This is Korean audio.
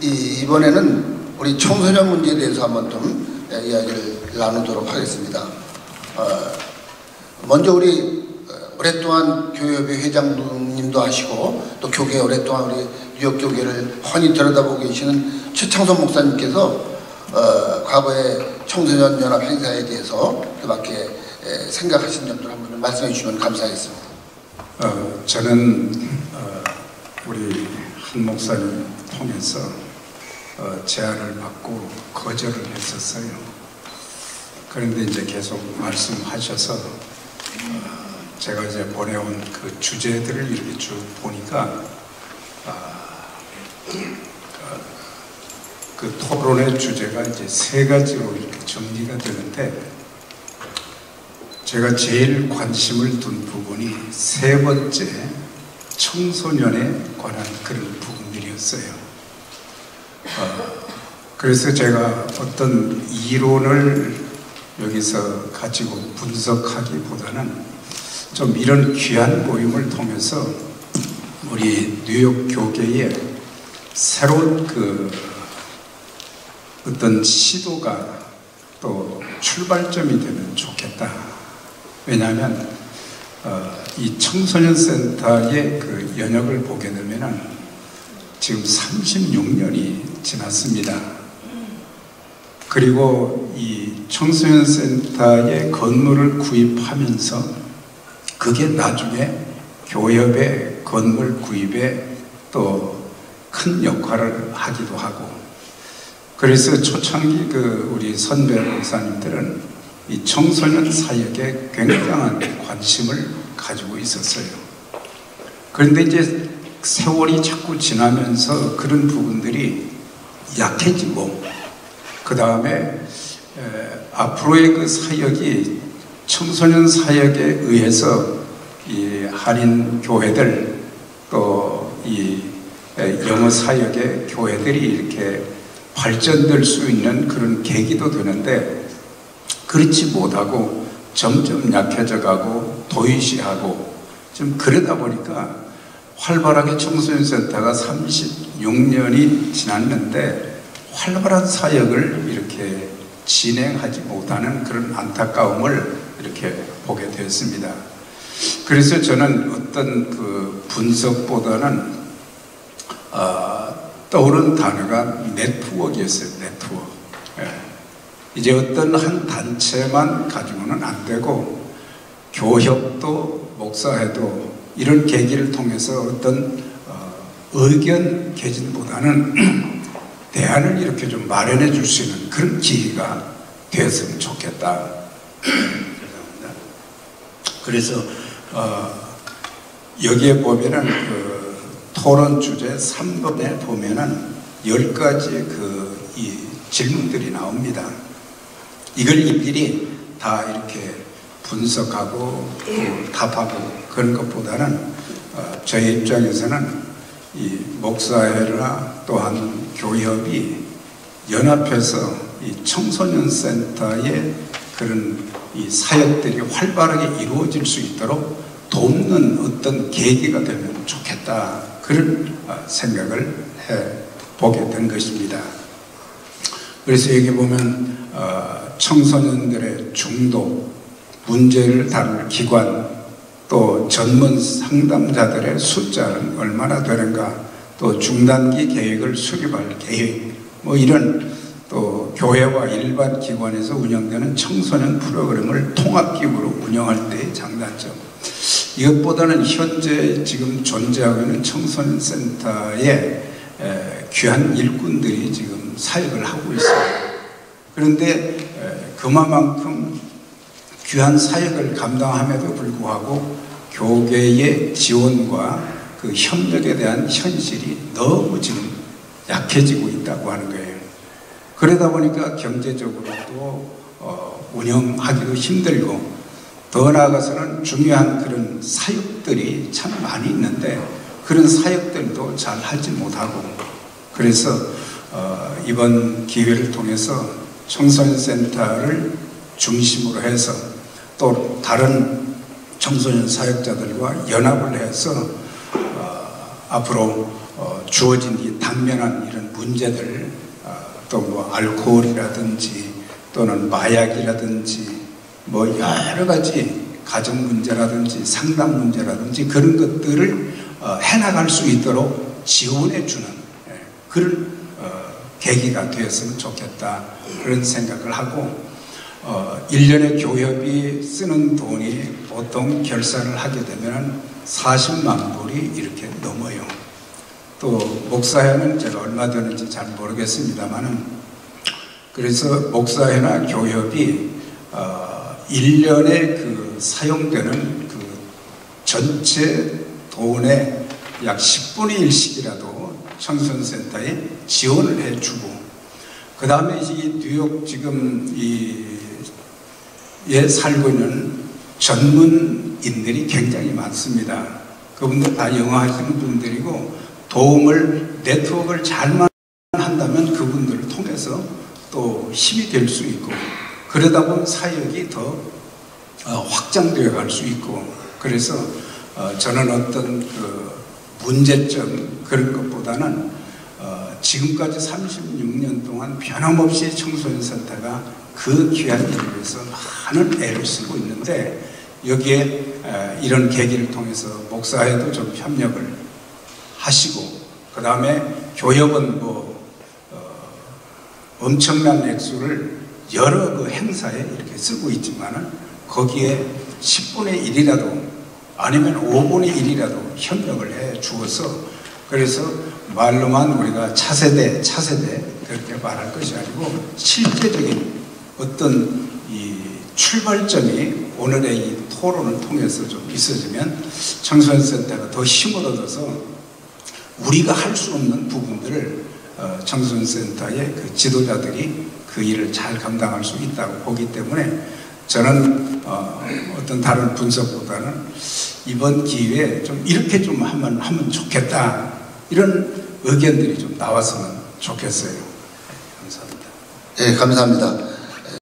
이번에는 우리 청소년 문제에 대해서 한번 좀 이야기를 나누도록 하겠습니다. 먼저 우리 오랫동안 교회협의 회장님도 하시고 또 교계 오랫동안 우리 뉴욕 교계를 훤히 들여다보고 계시는 최창선 목사님께서 과거의 청소년 연합 행사에 대해서 그밖에 생각하신 점들 한번 말씀해 주시면 감사하겠습니다. 저는 우리 한 목사님 통해서 제안을 받고 거절을 했었어요. 그런데 이제 계속 말씀하셔서 제가 이제 보내온 그 주제들을 이렇게 쭉 보니까 그 토론의 주제가 이제 세 가지로 이렇게 정리가 되는데, 제가 제일 관심을 둔 부분이 세 번째 청소년에 관한 그런 부분들이었어요. 그래서 제가 어떤 이론을 여기서 가지고 분석하기보다는 좀 이런 귀한 모임을 통해서 우리 뉴욕 교계에 새로운 그 어떤 시도가 또 출발점이 되면 좋겠다. 왜냐하면 이 청소년 센터의 그 연역을 보게 되면은 지금 36년이 지났습니다. 그리고 이 청소년 센터의 건물을 구입하면서 그게 나중에 교협의 건물 구입에 또 큰 역할을 하기도 하고, 그래서 초창기 그 우리 선배 목사님들은 이 청소년 사역에 굉장한 관심을 가지고 있었어요. 그런데 이제 세월이 자꾸 지나면서 그런 부분들이 약해지고, 그 다음에 앞으로의 그 사역이 청소년 사역에 의해서 이 한인 교회들 또 이 영어 사역의 교회들이 이렇게 발전될 수 있는 그런 계기도 되는데, 그렇지 못하고 점점 약해져 가고 도의시하고 좀 그러다 보니까 활발하게 청소년 센터가 36년이 지났는데 활발한 사역을 이렇게 진행하지 못하는 그런 안타까움을 이렇게 보게 되었습니다. 그래서 저는 어떤 그 분석보다는 떠오른 단어가 네트워크였어요. 네트워크. 이제 어떤 한 단체만 가지고는 안 되고 교협도 목사회도 이런 계기를 통해서 어떤 의견 개진보다는 대안을 이렇게 좀 마련해 줄 수 있는 그런 기회가 되었으면 좋겠다. 그래서 여기에 보면은 그 토론 주제 3번에 보면은 10가지 이 질문들이 나옵니다. 이걸 일일이 다 이렇게 분석하고 또 답하고 그런 것보다는 저희 입장에서는 이 목사회나 또한 교협이 연합해서 이 청소년 센터의 그런 이 사역들이 활발하게 이루어질 수 있도록 돕는 어떤 계기가 되면 좋겠다, 그런 생각을 해보게 된 것입니다. 그래서 여기 보면 청소년들의 중독, 문제를 다룰 기관, 또 전문 상담자들의 숫자는 얼마나 되는가, 또 중단기 계획을 수립할 계획, 뭐 이런, 또 교회와 일반 기관에서 운영되는 청소년 프로그램을 통합기구로 운영할 때의 장단점, 이것보다는 현재 지금 존재하고 있는 청소년 센터에 귀한 일꾼들이 지금 사역을 하고 있어요. 그런데 그만큼 귀한 사역을 감당함에도 불구하고 교계의 지원과 그 협력에 대한 현실이 너무 지금 약해지고 있다고 하는 거예요. 그러다 보니까 경제적으로도 운영하기도 힘들고, 더 나아가서는 중요한 그런 사역들이 참 많이 있는데 그런 사역들도 잘 하지 못하고, 그래서 이번 기회를 통해서 청소년 센터를 중심으로 해서 또 다른 청소년 사역자들과 연합을 해서 앞으로 주어진 이 당면한 이런 문제들, 또 뭐 알코올이라든지 또는 마약이라든지 뭐 여러 가지 가정 문제라든지 상담 문제라든지 그런 것들을 해나갈 수 있도록 지원해 주는 그런 계기가 되었으면 좋겠다 그런 생각을 하고 1년에 교협이 쓰는 돈이 보통 결산을 하게 되면 40만 불이 이렇게 넘어요. 또 목사회는 제가 얼마 되는지 잘 모르겠습니다만은 그래서 목사회나 교협이 1년에 그 사용되는 그 전체 돈의 약 10분의 1씩이라도 청소년센터에 지원을 해주고 그 다음에 이 뉴욕 지금 에 살고 있는 전문인들이 굉장히 많습니다. 그분들 다 영어 하시는 분들이고 도움을 네트워크를 잘만 한다면 그분들을 통해서 또 힘이 될 수 있고 그러다 보면 사역이 더 확장되어 갈 수 있고 그래서 저는 어떤 그 문제점 그런 것보다는 지금까지 36년 동안 변함없이 청소년 센터가 그 귀한 일을 위해서 많은 애를 쓰고 있는데 여기에 이런 계기를 통해서 목사회도 좀 협력을 하시고 그 다음에 교협은 뭐 엄청난 액수를 여러 그 행사에 이렇게 쓰고 있지만은 거기에 10분의 1이라도 아니면 5분의 1이라도 협력을 해 주어서 그래서 말로만 우리가 차세대 그렇게 말할 것이 아니고 실제적인 어떤 이 출발점이 오늘의 이 토론을 통해서 좀 있어지면 청소년센터가 더 힘을 얻어서 우리가 할 수 없는 부분들을 청소년센터의 그 지도자들이 그 일을 잘 감당할 수 있다고 보기 때문에 저는 어떤 다른 분석보다는 이번 기회에 좀 이렇게 좀 하면 좋겠다 이런 의견들이 좀 나왔으면 좋겠어요. 감사합니다. 네, 감사합니다.